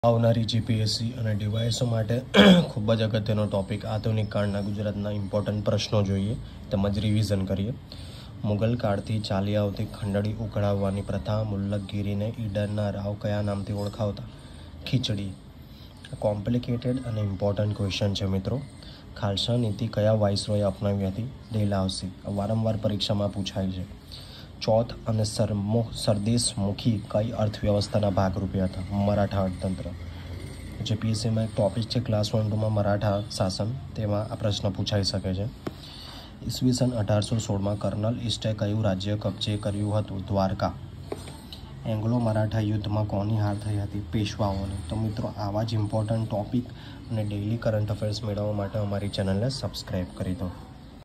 આવનારી જીપીએસસી અને ડીવાયએસઓ માટે ખૂબ જ અગત્યનો ટોપિક આધુનિક કાળના ગુજરાતના ઇમ્પોર્ટન્ટ પ્રશ્નો જોઈએ તેમજ રિવિઝન કરીએ। મુગલ કાળથી ચાલી આવતી ખંડળી ઉઘડાવવાની પ્રથા મુલ્લકગીરીને ઈડરના રાવ કયા નામથી ઓળખાવતા? ખીચડી। કોમ્પ્લિકેટેડ અને ઇમ્પોર્ટન્ટ ક્વેશ્ચન છે મિત્રો। ખાલસા નીતિ કયા વાઇસરોએ અપનાવી હતી? ડેલહાઉસી। વારંવાર પરીક્ષામાં પૂછાય છે। चौथ અને સરદેશમુખી કઈ અર્થવ્યવસ્થાના ભાગરૂપે હતા? મરાઠા અર્થતંત્ર। જીપીએસસીમાં એક ટોપિક છે ક્લાસ 1-2માં મરાઠા શાસન, તેમાં આ પ્રશ્ન પૂછાઈ શકે છે। ઈસવીસન 1816માં કર્નલ ઈસ્ટે કયું રાજ્ય કબજે કર્યું હતું? દ્વારકા। એંગ્લો મરાઠા યુદ્ધમાં કોની હાર થઈ હતી? પેશવાઓની। તો મિત્રો આવા જ ઇમ્પોર્ટન્ટ ટોપિક અને ડેઇલી કરંટ અફેર્સ મેળવવા માટે અમારી ચેનલને સબસ્ક્રાઈબ કરી દો।